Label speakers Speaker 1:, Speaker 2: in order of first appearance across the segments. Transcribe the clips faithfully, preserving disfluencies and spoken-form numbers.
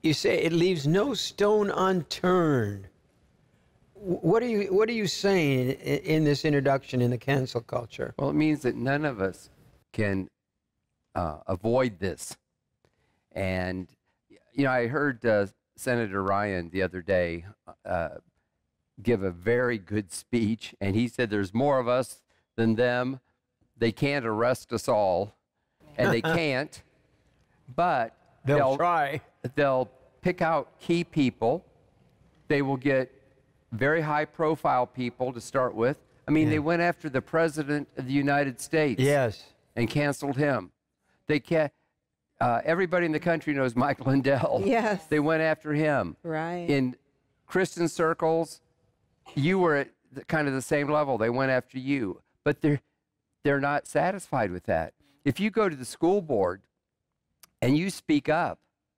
Speaker 1: You say it leaves no stone unturned. What are you What are you saying in, in this introduction in the cancel culture?
Speaker 2: Well, it means that none of us can uh, avoid this. And you know, I heard uh, Senator Ryan the other day uh, give a very good speech, and he said, "There's more of us than them. They can't arrest us all, and they can't, but
Speaker 1: they'll,
Speaker 2: they'll
Speaker 1: try.
Speaker 2: They'll pick out key people. They will get very high-profile people to start with. I mean, yeah. They went after the President of the United States.
Speaker 1: Yes.
Speaker 2: And canceled him. They can't. Uh, everybody in the country knows Mike Lindell.
Speaker 3: Yes.
Speaker 2: They went after him.
Speaker 3: Right.
Speaker 2: In Christian circles, you were at the, kind of the same level. They went after you. But they're, they're not satisfied with that. If you go to the school board and you speak up,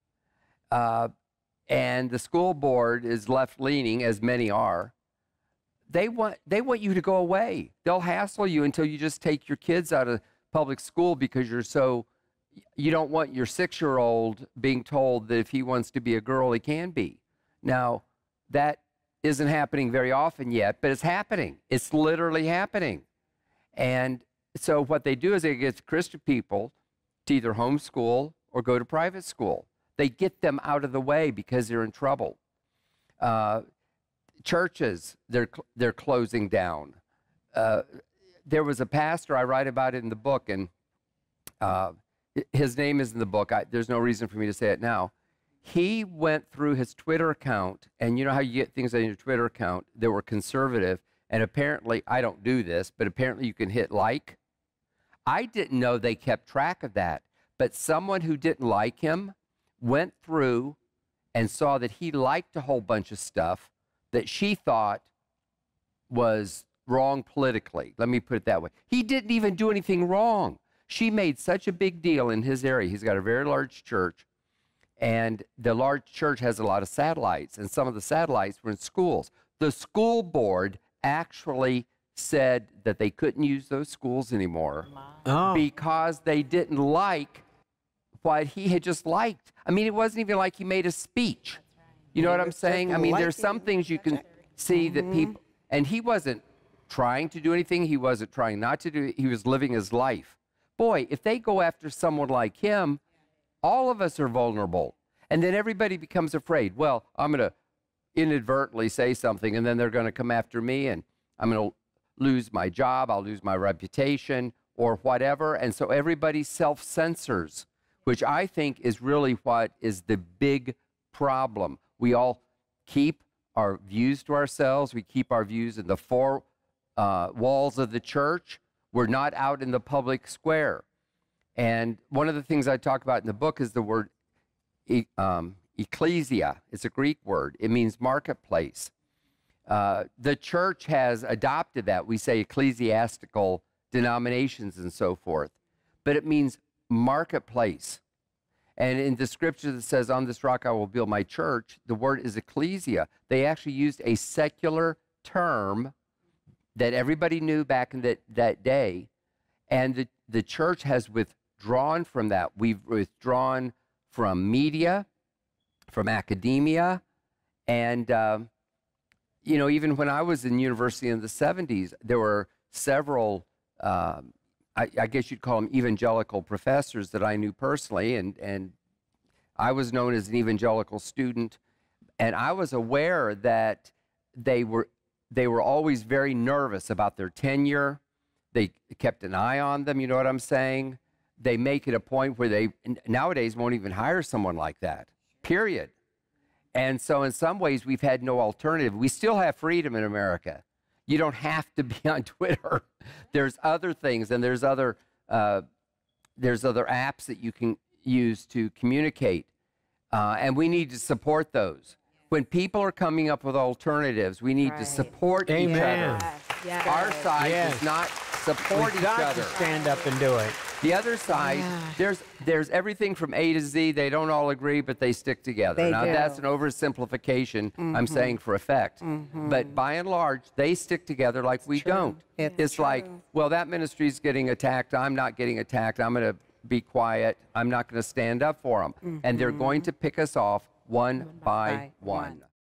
Speaker 2: uh, and the school board is left-leaning, as many are, they want, they want you to go away. They'll hassle you until you just take your kids out of public school because you're so, you don't want your six-year-old being told that if he wants to be a girl, he can be. Now, that isn't happening very often yet, but it's happening. It's literally happening. And so what they do is they get Christian people to either homeschool or go to private school. They get them out of the way because they're in trouble. Uh, churches, they're, they're closing down. Uh, there was a pastor, I write about it in the book, and uh, his name is in the book. I, there's no reason for me to say it now. He went through his Twitter account, and you know how you get things on your Twitter account that were conservative, and apparently, I don't do this, but apparently you can hit like. I didn't know they kept track of that, but someone who didn't like him went through and saw that he liked a whole bunch of stuff that she thought was wrong politically. Let me put it that way. He didn't even do anything wrong. She made such a big deal in his area. He's got a very large church, and the large church has a lot of satellites, and some of the satellites were in schools. The school board actually said that they couldn't use those schools anymore oh. because they didn't like what he had just liked. I mean, it wasn't even like he made a speech. You know what I'm saying? I mean, there's some things you can see that people, and he wasn't trying to do anything. He wasn't trying not to do, he was living his life. Boy, if they go after someone like him, all of us are vulnerable. And then everybody becomes afraid. Well, I'm going to inadvertently say something, and then they're going to come after me, and I'm going to lose my job, I'll lose my reputation, or whatever. And so everybody self-censors, which I think is really what is the big problem. We all keep our views to ourselves. We keep our views in the four uh, walls of the church. We're not out in the public square. And one of the things I talk about in the book is the word e um, ecclesia. It's a Greek word. It means marketplace. Uh, the church has adopted that. We say ecclesiastical denominations and so forth. But it means marketplace. And in the scripture that says, on this rock I will build my church, the word is ecclesia. They actually used a secular term that everybody knew back in that, that day. And the, the church has withdrawn from that. We've withdrawn from media, from academia. And, um, you know, even when I was in university in the seventies, there were several um, I, I guess you'd call them evangelical professors that I knew personally, and, and I was known as an evangelical student, and I was aware that they were, they were always very nervous about their tenure. They kept an eye on them, you know what I'm saying? They make it a point where they nowadays won't even hire someone like that, period. And so in some ways, we've had no alternative. We still have freedom in America. You don't have to be on Twitter. There's other things, and there's other, uh, there's other apps that you can use to communicate, uh, and we need to support those. When people are coming up with alternatives, we need right. to support
Speaker 1: Amen.
Speaker 2: each other.
Speaker 3: Yes. Yes.
Speaker 2: Our side
Speaker 1: yes.
Speaker 2: does not support
Speaker 1: We've
Speaker 2: each
Speaker 1: got
Speaker 2: other.
Speaker 1: To stand up and do it.
Speaker 2: The other side,
Speaker 3: Yeah.
Speaker 2: there's there's everything from A to Z. They don't all agree, but they stick together.
Speaker 3: They
Speaker 2: now,
Speaker 3: do.
Speaker 2: that's an oversimplification, mm-hmm. I'm saying for effect. Mm-hmm. But by and large, they stick together like it's we
Speaker 3: true.
Speaker 2: don't.
Speaker 3: It's
Speaker 2: it's
Speaker 3: true.
Speaker 2: like, well, that ministry's getting attacked. I'm not getting attacked. I'm going to be quiet. I'm not going to stand up for them. And they're going to pick us off one, by,
Speaker 3: by
Speaker 2: one.
Speaker 3: one.